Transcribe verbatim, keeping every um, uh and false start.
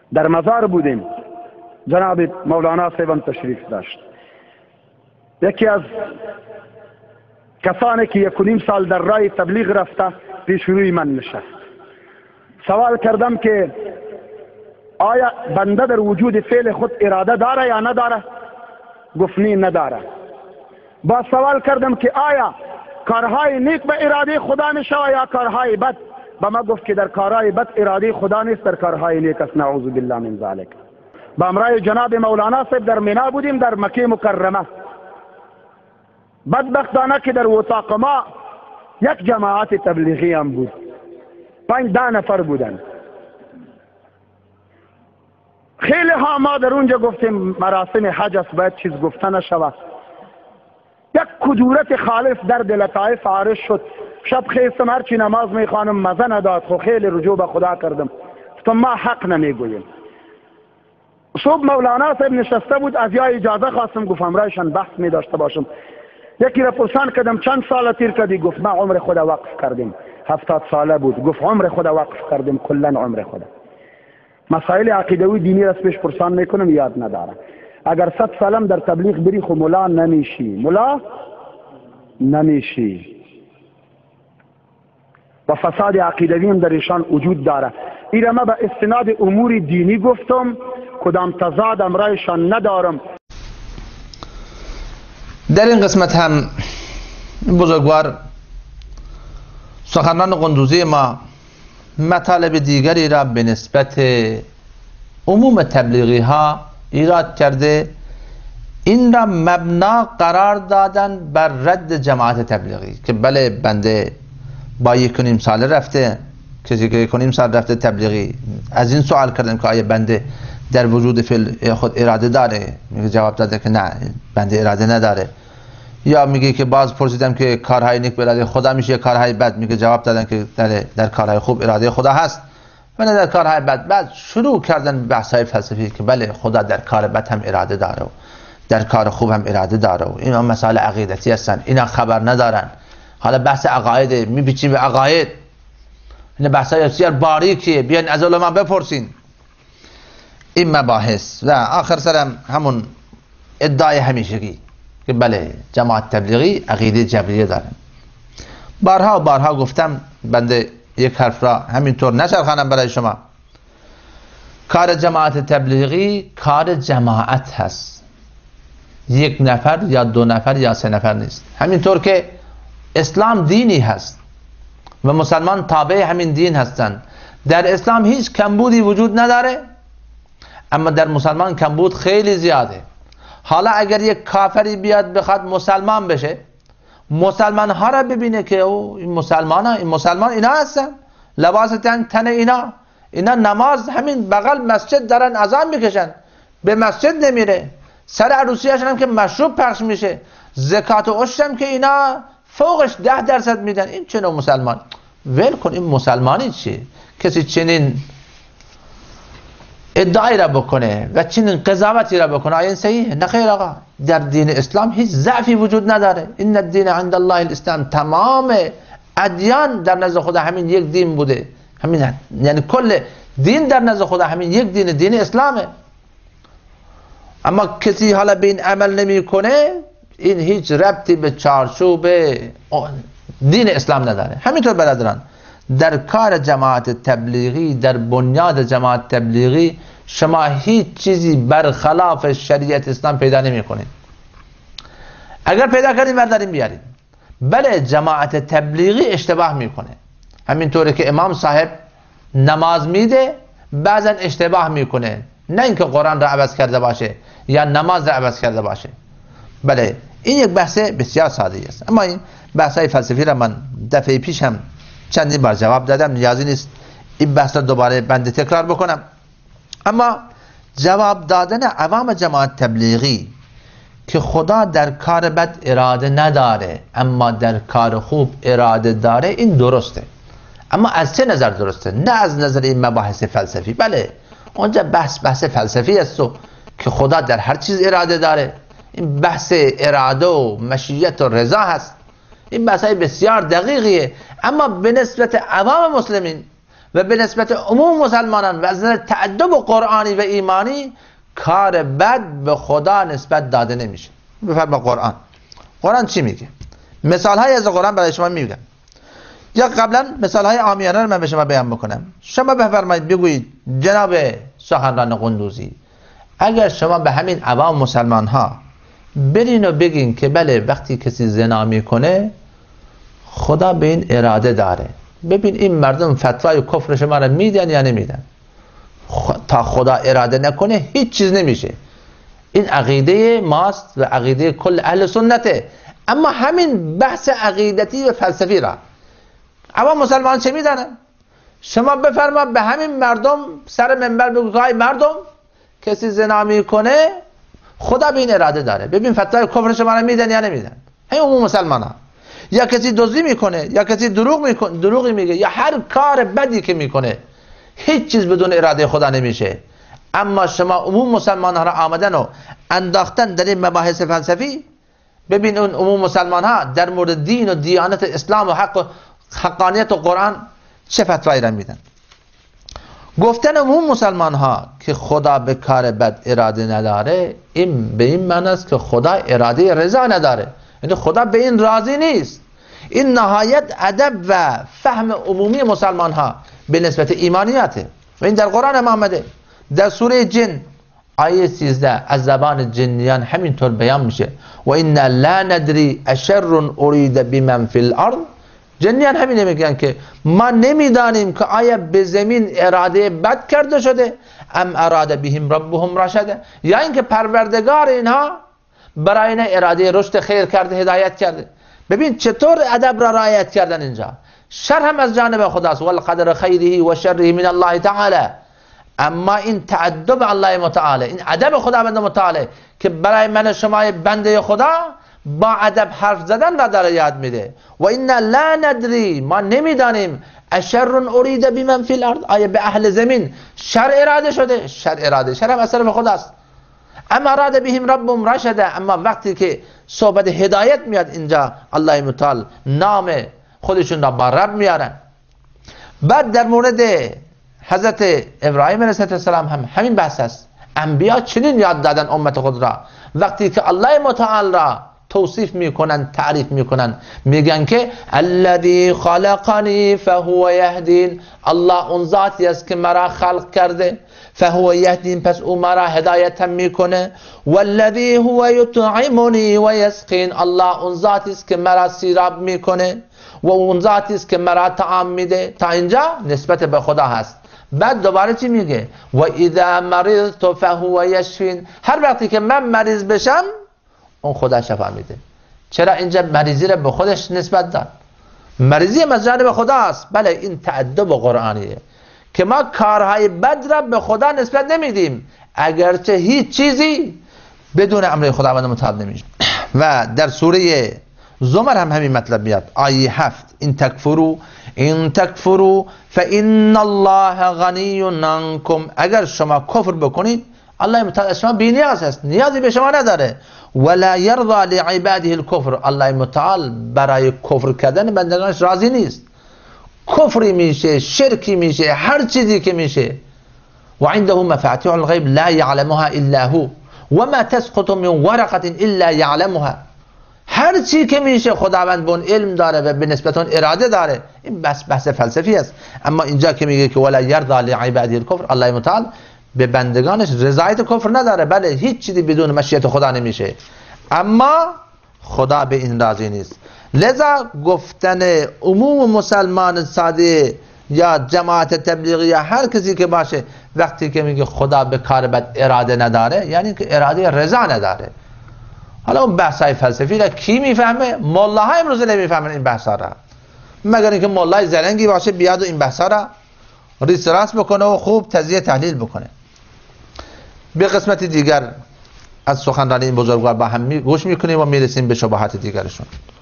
در مزار بودیم، جناب مولانا صاحبم تشریف داشت. یکی از کسانی که یک و نیم سال در راه تبلیغ رفته پیش روی من نشست. سوال کردم که آیا بنده در وجود فعل خود اراده داره یا نداره؟ گفت نه نداره. با سوال کردم که آیا کارهای نیک به اراده خدا میشه یا کارهای بد؟ با ما گفت که در کارهای بد اراده خدا نیست، در کارهای نیک است. نعوذ بالله من ذلک. با امرای جناب مولانا صاحب در مینا بودیم، در مکه مکرمه. بدبختانه که در اتاق ما یک جماعت تبلیغی هم بود، پنج ده نفر بودن. خیلی ها ما در اونجا گفتیم مراسم حج است، باید چیز گفته نشود. یک کدورت خالص در دل طایف عارض شد. شب خیستم هرچی نماز میخوانم مزه نداد، خو خیلی رجوع به خدا کردم، گفتم ما حق نمیگوییم. صبح مولانا صاحب نشسته بود، از یا اجازه خواستم، گفتم رایشان بحث می داشته باشم. یکی را پرسان کردم چند سال تیر کردی؟ گفت ما عمر خود وقف کردیم. هفتاد ساله بود. گفت عمر خود وقف کردیم، کلا عمر خود. مسائل عقیدوی دینی را پیش پرسان میکنم، یاد ندارم. اگر صد سالم در تبلیغ بری خو ملا نمیشی، ملا نمیشی. و فساد عقیدوی هم در ایشان وجود داره. ایره ما به استناد امور دینی گفتم، کدام تضاد امرایشان ندارم. در این قسمت هم بزرگوار سخنران قندوزی ما مطالب دیگری را به نسبت عموم تبلیغی ها ایراد کرده، این را مبنا قرار دادن بر رد جماعت تبلیغی که بله بنده با یک و نیم سال رفته، کسی که یک و نیم سال رفته تبلیغی، از این سوال کردن که آیا بنده در وجود فعل خود اراده داره؟ میگه جواب داده که نه، بنده اراده نداره. یا میگه که باز پرسیدم که کارهای نیک به اراده خدا میشه، کارهای بد؟ میگه جواب دادن که در, در کارهای خوب اراده خدا هست و نه در کارهای بد. بعد شروع کردن بحث‌های فلسفی که بله خدا در کار بد هم اراده داره و در کار خوب هم اراده داره و اینا مسائل عقیدتی هستن، اینا خبر ندارن. حالا بحث عقاید میپیچیم به عقاید، این بحث‌های بسیار باریکیه، بیاین از علما بپرسین این مباحث. و آخر سرم همون ادعای همیشگی که بله جماعت تبلیغی عقیده جبریه دارن. بارها و بارها گفتم، بنده یک حرف را همینطور نچرخانم برای شما. کار جماعت تبلیغی کار جماعت هست، یک نفر یا دو نفر یا سه نفر نیست. همینطور که اسلام دینی هست و مسلمان تابع همین دین هستند. در اسلام هیچ کمبودی وجود نداره، اما در مسلمان کمبود خیلی زیاده. حالا اگر یک کافری بیاد بخواد مسلمان بشه، مسلمان ها را ببینه که او این مسلمان ها این مسلمان اینا هستن، لباس تن تن اینا اینا نماز همین بغل مسجد دارن اذان میکشن، به مسجد نمیره، سر عروسیش هم که مشروب پخش میشه، زکات و عشر هم که اینا فوقش ده درصد میدن. این چه نوع مسلمان؟ ول کن، این مسلمانی چیه؟ کسی چنین ادعایی را بکنه و چنین قضاوتی را بکنه آیا این صحیحه؟ نه خیر آقا، در دین اسلام هیچ ضعفی وجود نداره. این الدین عند الله الاسلام، تمام ادیان در نزد خدا همین یک دین بوده، همین، یعنی کل دین در نزد خدا همین یک دین، دین اسلامه. اما کسی حالا به این عمل نمیکنه، این هیچ ربطی به چارچوب دین اسلام نداره. همینطور برادران، در کار جماعت تبلیغی، در بنیاد جماعت تبلیغی شما هیچ چیزی برخلاف شریعت اسلام پیدا نمی کنید. اگر پیدا کردیم برداریم بیاریم. بله جماعت تبلیغی اشتباه میکنه، همینطوره که امام صاحب نماز میده بعضا اشتباه میکنه، نه اینکه قرآن را عوض کرده باشه یا نماز را عوض کرده باشه. بله این یک بحث بسیار ساده است. اما این بحث‌های فلسفی را من دفعه پیش هم چندین بار جواب دادم، نیازی نیست این بحث را دوباره بنده تکرار بکنم. اما جواب دادن عوام جماعت تبلیغی که خدا در کار بد اراده نداره اما در کار خوب اراده داره، این درسته. اما از چه نظر درسته؟ نه از نظر این مباحث فلسفی. بله اونجا بحث بحث فلسفی است و که خدا در هر چیز اراده داره، این بحث اراده و مشیت و رضا هست، این بحث های بسیار دقیقیه. اما به نسبت عوام مسلمین و به نسبت عموم مسلمانان و از نظر تعدب قرآنی و ایمانی کار بد به خدا نسبت داده نمیشه. بفرما قرآن قرآن چی میگه؟ مثال های از قرآن برای شما میگم، یا قبلا مثال های عامیانه رو من به شما بیان بکنم. شما بفرمایید بگویید جناب سخنران قندوزی، اگر شما به همین عوام مسلمان ها برین و بگین که بله وقتی کسی زنا میکنه خدا به این اراده داره، ببین این مردم فتوای کفر شما رو میدن یا نمیدن، تا خدا اراده نکنه هیچ چیز نمیشه. این عقیده ماست و عقیده کل اهل سنته. اما همین بحث عقیدتی و فلسفی را عوام مسلمان چه میدانن؟ شما بفرما به همین مردم سر منبر بگو که ای مردم کسی زنا میکنه خدا به این اراده داره، ببین فتوای کفر شما رو میدن یا نمیدن. همین عموم مسلمان ها. یا کسی دزدی میکنه یا کسی دروغ میکنه، دروغی میگه، یا هر کار بدی که میکنه هیچ چیز بدون اراده خدا نمیشه. اما شما عموم مسلمان ها را آمدن و انداختن در این مباحث فلسفی. ببین اون عموم مسلمان ها در مورد دین و دیانت اسلام و حق و حقانیت و قرآن چه فتوایی را میدن. گفتن عموم مسلمان ها که خدا به کار بد اراده نداره، این به این معنی است که خدا اراده رضا نداره، یعنی خدا به این راضی نیست. این نهایت ادب و فهم عمومی مسلمان ها به نسبت ایمانیته و این در قرآن هم آمده. در سوره جن آیه سیزده از زبان جنیان همینطور بیان میشه و این لا ندری اشر ارید بمن فی الارض. جنیان همین میگن که ما نمیدانیم که آیا به زمین اراده بد کرده شده ام اراده بهم ربهم رشد، یا اینکه پروردگار اینها برای اینها اراده رشد خیر کرده، هدایت کرده. ببین چطور ادب را رعایت کردن اینجا. شر هم از جانب خداست، والقدر خیره و شره من الله تعالی. اما این تعدب الله متعالی، این ادب خداوند متعالی که برای من شما بنده خدا با ادب حرف زدن را داره یاد میده. و این لا ندری، ما نمیدانیم اشر ارید بمن فی الارض، آیا به اهل زمین شر اراده شده؟ شر اراده شر هم از طرف خداست. اما اراده بهم ربهم رشد، اما وقتی که صحبت هدایت میاد اینجا الله متعال نام خودشون را با رب میارن. بعد در مورد حضرت ابراهیم علیه السلام هم همین بحث است. انبیا چنین یاد دادن امت خود را، وقتی که الله متعال را توصیف میکنن، تعریف میکنن، میگن که الذی خلقنی فهو یهدین، الله اون ذاتی است که مرا خلق کرده، فهو یهدین پس او مرا هدایت میکنه، والذی هو یطعمنی و یسقین، الله اون ذاتی است که مرا سیراب میکنه و اون ذاتی است که مرا طعام میده. تا اینجا نسبت به خدا هست. بعد دوباره چی میگه؟ و اذا مرضت فهو یشفین، هر وقتی که من مریض بشم اون خدا شفا میده. چرا اینجا مریضی را به خودش نسبت داد؟ مریضی هم از جانب خدا است. بله این تعدب قرآنیه که ما کارهای بد را به خدا نسبت نمیدیم، اگرچه هیچ چیزی بدون امر خداوند متعال نمیشه. و در سوره زمر هم همین مطلب میاد، آیه هفت، این تکفرو این تکفرو فان الله غنی عنکم، اگر شما کفر بکنید الله متعال از شما بی‌نیاز است، نیازی به شما نداره. ولا یرضى لعباده الكفر، الله متعال برای کفر کردن بندگانش راضی نیست. کفری میشه، شرکی میشه، هر چیزی که میشه. و عنده مفاتیح الغیب لا یعلمها الا هو و ما تسقط من ورقه الا یعلمها، هر چی که میشه خداوند بون علم داره و به نسبت اون اراده داره. این بس بحث فلسفی است. اما اینجا که میگه که ولا یرضى لعباده الكفر، الله متعال به بندگانش رضایت کفر نداره. بله هیچ چیزی بدون مشیت خدا نمیشه، اما خدا به این راضی نیست. لذا گفتن عموم مسلمان ساده یا جماعت تبلیغی یا هر کسی که باشه وقتی که میگه خدا به کار بد اراده نداره، یعنی که اراده رضا نداره. حالا اون بحثای فلسفی را کی میفهمه؟ مولاها امروز نمیفهمن این بحثا را، مگر اینکه مولای زرنگی باشه بیاد و این بحثا را ریس راست بکنه و خوب تزیه تحلیل بکنه. به قسمت دیگر از سخنرانی این بزرگوار با هم گوش میکنیم و میرسیم به شبهات دیگرشون.